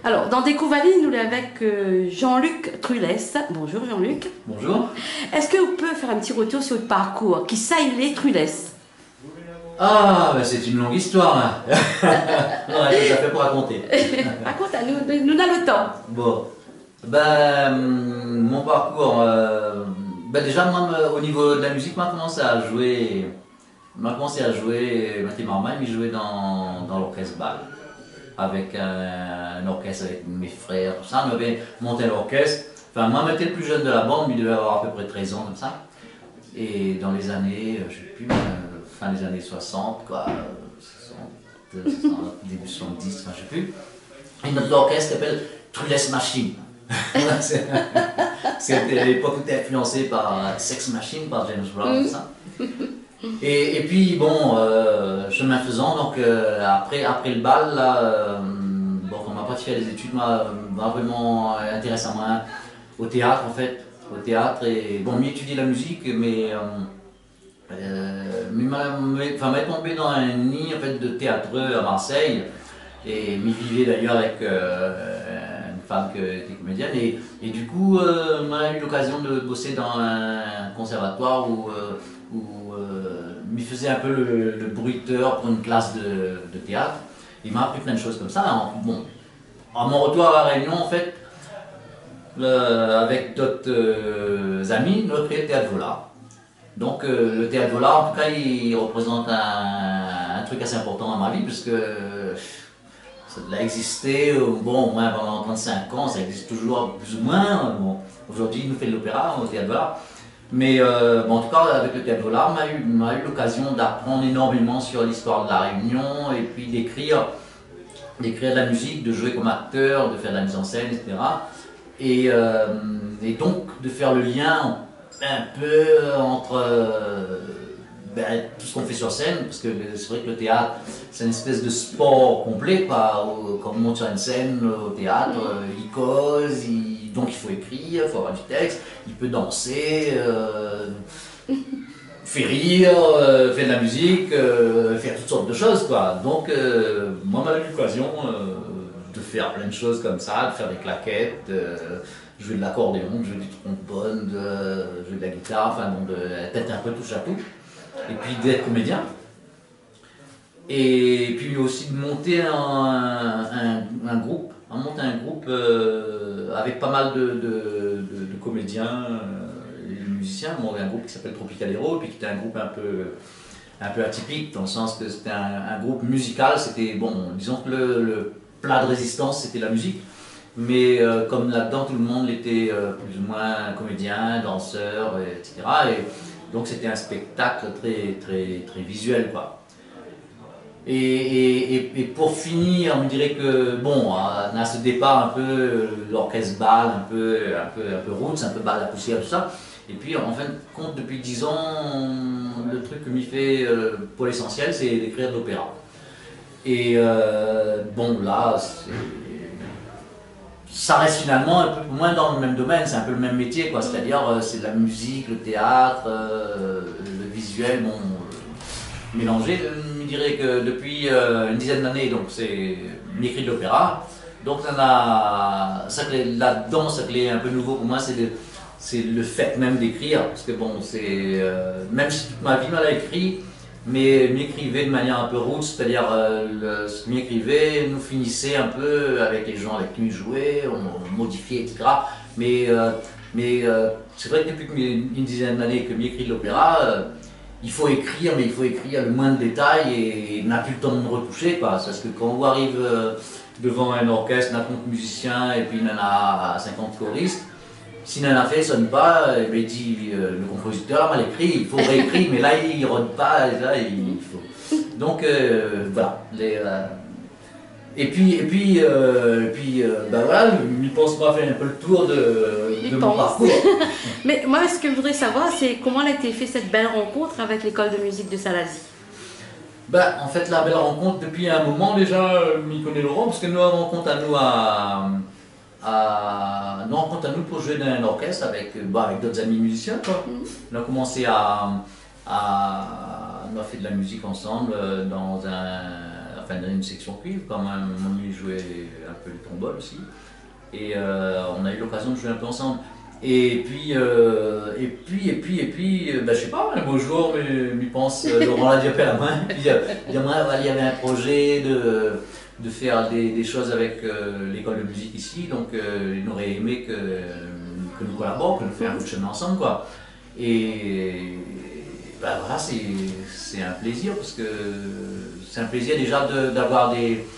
Alors, dans Découvali, nous sommes avec Jean-Luc Trulès. Bonjour Jean-Luc. Bonjour. Est-ce que vous pouvez faire un petit retour sur le parcours? Qui ça il est Trulès? Ah, ben c'est une longue histoire là. On a déjà fait pour raconter. Raconte à nous, nous avons le temps. Bon, ben mon parcours, déjà moi au niveau de la musique, m'a commencé à jouer, Mathieu Marmaille, mais jouer dans l'orchestre bal. Avec un orchestre avec mes frères, tout ça, on avait monté l'orchestre. Enfin, moi, j'étais le plus jeune de la bande, mais il devait avoir à peu près 13 ans, comme ça. Et dans les années, je ne sais plus, fin des années 60, quoi, 60, début 70, enfin, je ne sais plus. Et notre orchestre s'appelle Trulès Machine. C'était à l'époque, était influencé par Sex Machine, par James Brown, tout ça. Et puis bon, chemin faisant, donc après le bal, là, bon, on m'a pas fait les études, m'a vraiment intéressé à moi au théâtre en fait, au théâtre et bon, m'y étudier la musique, mais m'a tombé dans un nid en fait de théâtreux à Marseille et m'y vivais d'ailleurs avec une femme qui était comédienne et du coup, on a eu l'occasion de bosser dans un conservatoire où m'y faisait un peu le bruiteur pour une classe de théâtre. Il m'a appris plein de choses comme ça. Bon, à mon retour à La Réunion, en fait, avec d'autres amis, on a créé le Théâtre Vollard. Donc le Théâtre Vollard, en tout cas, il représente un truc assez important dans ma vie, parce que ça a existé, bon, au moins pendant 35 ans, ça existe toujours plus ou moins. Bon, aujourd'hui, il nous fait de l'opéra au Théâtre Vollard. Mais bon, en tout cas, avec le Théâtre Vollard, on a eu l'occasion d'apprendre énormément sur l'histoire de La Réunion et puis d'écrire de la musique, de jouer comme acteur, de faire de la mise en scène, etc. Et donc de faire le lien un peu entre tout ce qu'on fait sur scène, parce que c'est vrai que le théâtre, c'est une espèce de sport complet, quoi. Quand on monte sur une scène au théâtre, il cause, donc il faut écrire, il faut avoir du texte, il peut danser, faire rire, faire de la musique, faire toutes sortes de choses, quoi. Donc moi, j'ai eu l'occasion de faire plein de choses comme ça, de faire des claquettes, jouer de l'accordéon, jouer du trombone, jouer de la guitare, enfin bon, d'être un peu touche à tout. Et puis d'être comédien. Et puis aussi de monter un groupe, avec pas mal de comédiens et musiciens. Bon, un groupe qui s'appelle Tropicalero, puis qui était un groupe un peu atypique, dans le sens que c'était un groupe musical. C'était, bon, disons que le plat de résistance, c'était la musique. Mais comme là-dedans, tout le monde était plus ou moins comédien, danseur, etc. Donc c'était un spectacle très visuel, quoi. Et pour finir, on me dirait que bon, on a ce départ un peu l'orchestre bal, un peu roots, un peu bal à poussière, tout ça. Et puis en fin de compte, depuis 10 ans, le truc que m'y fait pour l'essentiel, c'est d'écrire de l'opéra. Et bon, là, ça reste finalement un peu moins dans le même domaine, c'est un peu le même métier, quoi. C'est-à-dire c'est de la musique, le théâtre, le visuel, bon, mélangé. Je dirais que depuis une dizaine d'années, donc c'est m'écrit de l'opéra. Donc là-dedans, ce qui est un peu nouveau pour moi, c'est le fait même d'écrire, parce que bon, c'est même si toute ma vie on l'a écrit, mais m'écrivait de manière un peu roots, c'est-à-dire ce que m'écrivait nous finissait un peu avec les gens avec qui il jouait, on modifiait, etc. Mais c'est vrai que depuis une dizaine d'années que m'écrit de l'opéra, il faut écrire, mais il faut écrire le moins de détails et on n'a plus le temps de retoucher, quoi. Parce que quand on arrive devant un orchestre, on a 30 musiciens et puis il y en a 50 choristes, si Nana fait ne sonne pas, il dit le compositeur a mal écrit, il faut réécrire, mais là il ne rôde pas, là il faut. Donc voilà. Et puis voilà, je pense qu'on va faire un peu le tour de mon parcours. Mais moi, ce que je voudrais savoir, c'est comment a été faite cette belle rencontre avec l'école de musique de Salazie. En fait, la belle rencontre, depuis un moment déjà, m'y connaît Laurent, parce que nous avons rencontre à nous pour jouer dans un orchestre avec d'autres amis musiciens, quoi. On a commencé on a fait de la musique ensemble dans enfin une section cuivre quand même. Mon jouait un peu le trombone aussi. Et on a eu l'occasion de jouer un peu ensemble. Et puis, ben, je sais pas, un beau jour, il pense, Laurent l'a dit après la main, puis il y avait un projet de faire des choses avec l'école de musique ici, donc il aurait aimé que nous collaborions, que nous fassions un bout de chemin ensemble, quoi. Et ben, voilà, c'est un plaisir, parce que c'est un plaisir déjà d'avoir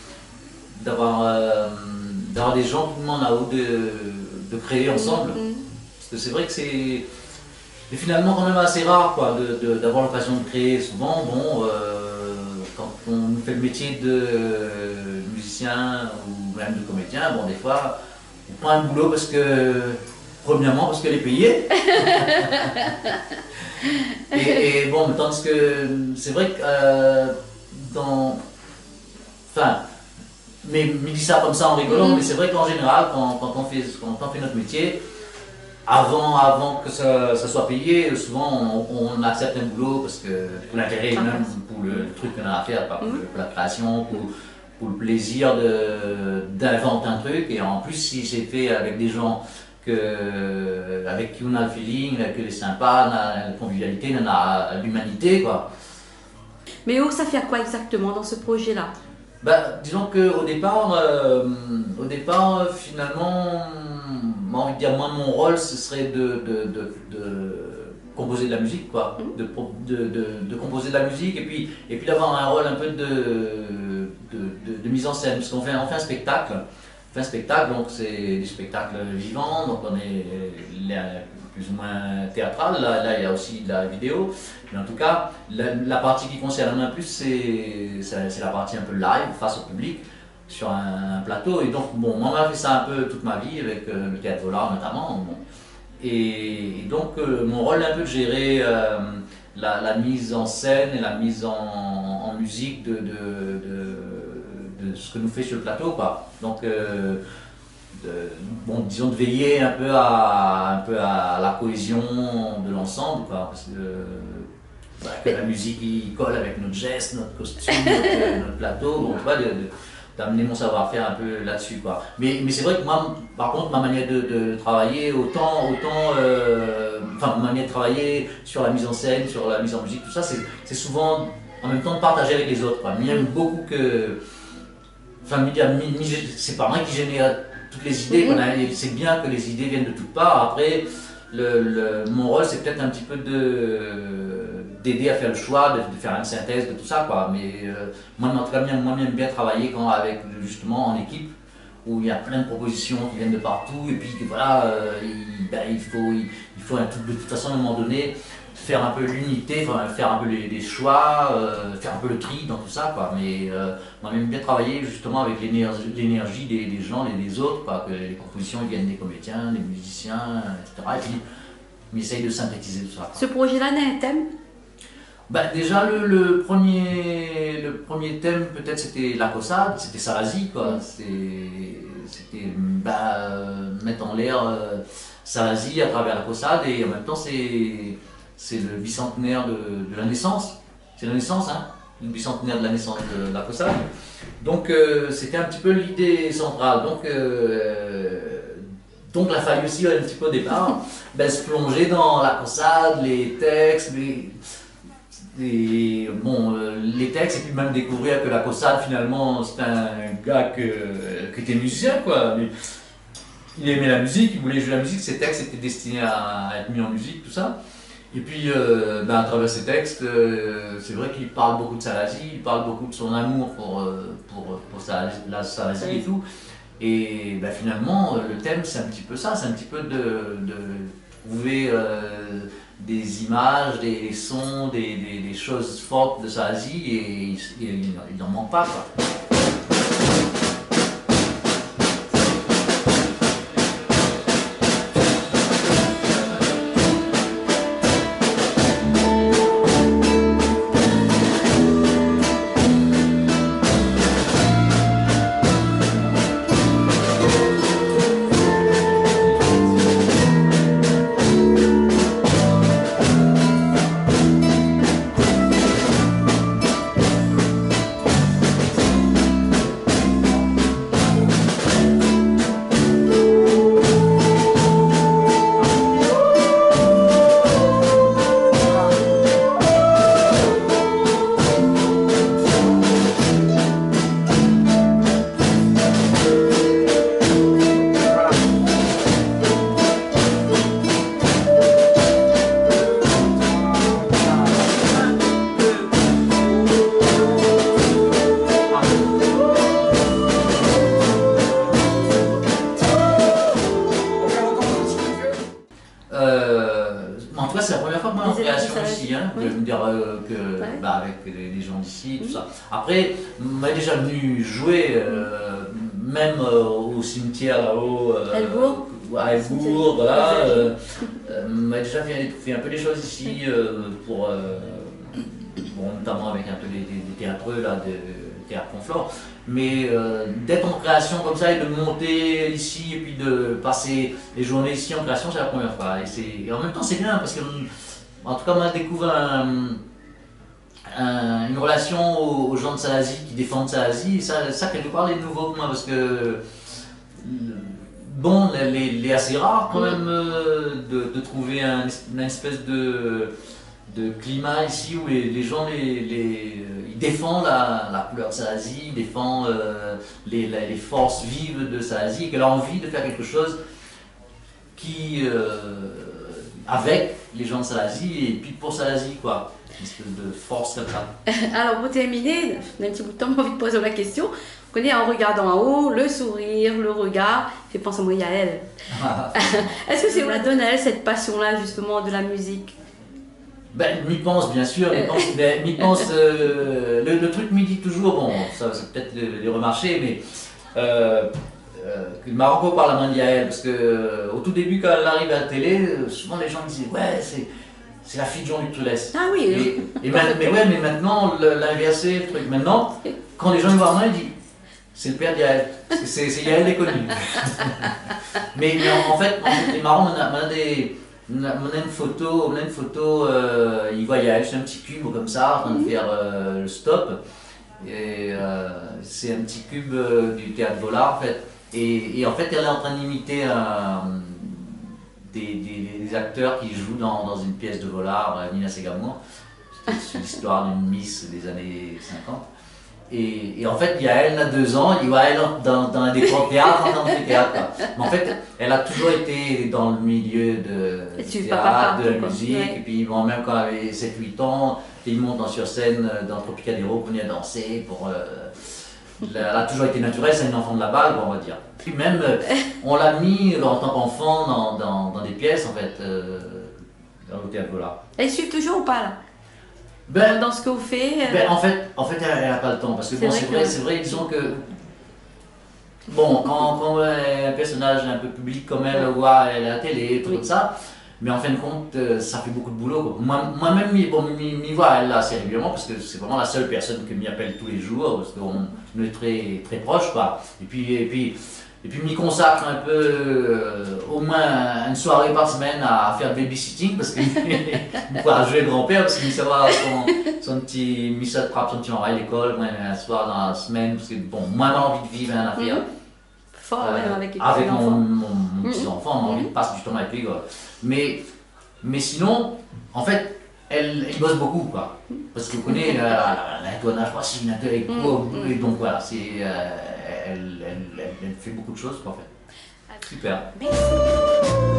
des gens qui demandent à eux de créer ensemble. Parce que c'est vrai que c'est finalement quand même assez rare quoi, d'avoir l'occasion de créer. Souvent, bon, quand on fait le métier de musicien ou même de comédien, bon, des fois, on prend un boulot premièrement parce qu'elle est payée. et bon, tandis que c'est vrai que enfin, mais il dit ça comme ça en rigolant, mais c'est vrai qu'en général, quand on fait notre métier, avant que ça soit payé, souvent on accepte un boulot parce que pour l'intérêt même, pour le truc qu'on a à faire, pas pour la création, pour le plaisir d'inventer un truc. Et en plus, si c'est fait avec des gens avec qui on a le feeling, que c'est sympa, on a la convivialité, on a l'humanité, quoi. Mais ça fait quoi exactement dans ce projet-là? Bah, disons qu'au départ, finalement, j'ai envie de dire, moi, mon rôle, ce serait de composer de la musique, quoi. De composer de la musique et puis d'avoir un rôle un peu de mise en scène. Parce qu'on fait un spectacle. Donc c'est des spectacles vivants, donc on est plus ou moins théâtral. Là, il y a aussi de la vidéo. Mais en tout cas, la partie qui concerne le plus, c'est la partie un peu live, face au public, sur un plateau. Et donc, bon, moi, j'ai fait ça un peu toute ma vie, avec le théâtre Vollard notamment. Bon. Et donc, mon rôle est un peu de gérer la mise en scène et la mise en musique de ce que nous fait sur le plateau, quoi. Donc, bon, disons de veiller un peu à la cohésion de l'ensemble, quoi, parce que la musique il colle avec notre geste, notre costume, notre plateau, bon, tu vois, d'amener mon savoir-faire un peu là-dessus, quoi. Mais c'est vrai que moi, par contre, ma manière de travailler, enfin, ma manière de travailler sur la mise en scène, sur la mise en musique, tout ça, c'est souvent en même temps de partager avec les autres, quoi. Mais j'aime beaucoup que, enfin, c'est pas moi qui génère toutes les idées, c'est bien que les idées viennent de toutes parts. Après, mon rôle, c'est peut-être un petit peu d'aider à faire le choix, de faire une synthèse de tout ça, quoi. Mais moi, en tout cas, moi, j'aime bien travailler justement en équipe, où il y a plein de propositions qui viennent de partout, et puis voilà, il faut de toute façon, à un moment donné, faire un peu l'unité, faire un peu les choix, faire un peu le tri dans tout ça, quoi. Mais moi j'aime bien travailler justement avec l'énergie des gens et des autres, quoi, que les compositions viennent des comédiens, des musiciens, etc. Et puis on essaye de synthétiser tout ça, quoi. Ce projet-là a un thème? Bah, déjà le premier thème peut-être c'était la Caussade, c'était Salazie, quoi. C'était mettre en l'air Salazie à travers la Caussade, et en même temps c'est le bicentenaire de la naissance. C'est la naissance, hein, le bicentenaire de la naissance de la Caussade. Donc c'était un petit peu l'idée centrale. Donc il a fallu aussi un petit peu au départ se plonger dans la Caussade, les textes, les textes, et puis même découvrir que la Caussade finalement c'est un gars qui était musicien, quoi. Mais il aimait la musique, il voulait jouer la musique, ses textes étaient destinés à être mis en musique, tout ça. Et puis, à travers ces textes, c'est vrai qu'il parle beaucoup de Salazie, il parle beaucoup de son amour pour la Salazie et tout. Et finalement, le thème, c'est un petit peu ça, c'est un petit peu de trouver des images, des sons, des choses fortes de Salazie, et il n'en manque pas, quoi. Oui. de me dire que, bah, avec les gens d'ici, tout ça. Après, m'a déjà venu jouer, même au cimetière là-haut, Helbourg. à Helbourg, voilà. M'a déjà fait un peu des choses ici, pour, bon, notamment avec un peu des théâtreux, là, de théâtre Conflore. Mais d'être en création comme ça et de monter ici et puis de passer les journées ici en création, c'est la première fois. Et en même temps, c'est bien parce que, en tout cas, on a découvert une relation aux gens de Salazie qui défendent Salazie. Et ça quelque part, les nouveaux pour moi parce que, bon, les assez rare quand même de trouver une espèce de climat ici où les gens ils défendent la couleur de Salazie, ils défendent les forces vives de Salazie et qu'elle a envie de faire quelque chose qui avec les gens de Salazie et puis pour Salazie quoi, une espèce de force comme ça. Alors pour terminer, on a un petit bout de temps, j'ai envie de poser la question. On connaît en regardant en haut, le sourire, le regard, fait penser à moi et à elle. Est-ce que c'est la donne à elle cette passion-là justement de la musique? Ben, m'y pense bien sûr, m'y pense, le truc m'y dit toujours, bon, ça c'est peut-être les remarcher, mais que Marocco parle à Mandiaël, parce que au tout début quand elle arrive à la télé, souvent les gens disaient ouais c'est la fille de Jean-Luc Toulès. Ah oui. Mais maintenant l'inversé, le truc, maintenant quand les gens le voient moi ils disent c'est le père d'Yaël, parce que c'est Yaël les connu. mais en fait c'est marrant, on a une photo, il voit Yaël, c'est un petit cube comme ça, en train de faire le stop. Et c'est un petit cube du théâtre Vollard en fait. Et en fait, elle est en train d'imiter des acteurs qui jouent dans une pièce de Vollard, Nina Segamour. C'est l'histoire d'une Miss des années 50. Et en fait, Yaël a 2 ans, il voit elle dans un décor de théâtre, en train de faire théâtre. Mais en fait, elle a toujours été dans le milieu du théâtre, de la musique. Ouais. Et puis, bon, même quand elle avait 7-8 ans, il monte sur scène dans Tropicadéro pour venir danser. Elle a toujours été naturelle, c'est un enfant de la balle, on va dire. Puis même, on l'a mis en tant qu'enfant dans des pièces, en fait, dans le théâtre Vollard. Elle suit toujours ou pas là? Dans ce que vous faites en fait elle n'a pas le temps, parce que bon, c'est vrai, disons que bon, quand un personnage un peu public comme elle, voit elle à la télé, tout comme ça, mais en fin de compte, ça fait beaucoup de boulot, quoi. Moi-même, m'y vois elle là assez régulièrement, parce que c'est vraiment la seule personne qui m'y appelle tous les jours, parce qu'on est très, très proches, quoi. Et puis m'y consacre un peu, au moins une soirée par semaine à faire du babysitting, parce que pouvoir jouer le grand-père, parce qu'il savoir son petit attrape son petit enfant à l'école, un soir dans la semaine, parce que bon, moi j'ai envie de vivre une affaire. Fort, avec mon petit-enfant, j'ai envie de passer du temps avec lui, quoi. Mais sinon, en fait, elle bosse beaucoup, quoi. Parce que vous connaissez, l'entournage facile, avec et donc voilà, elle fait beaucoup de choses, quoi, en fait. Super. Merci.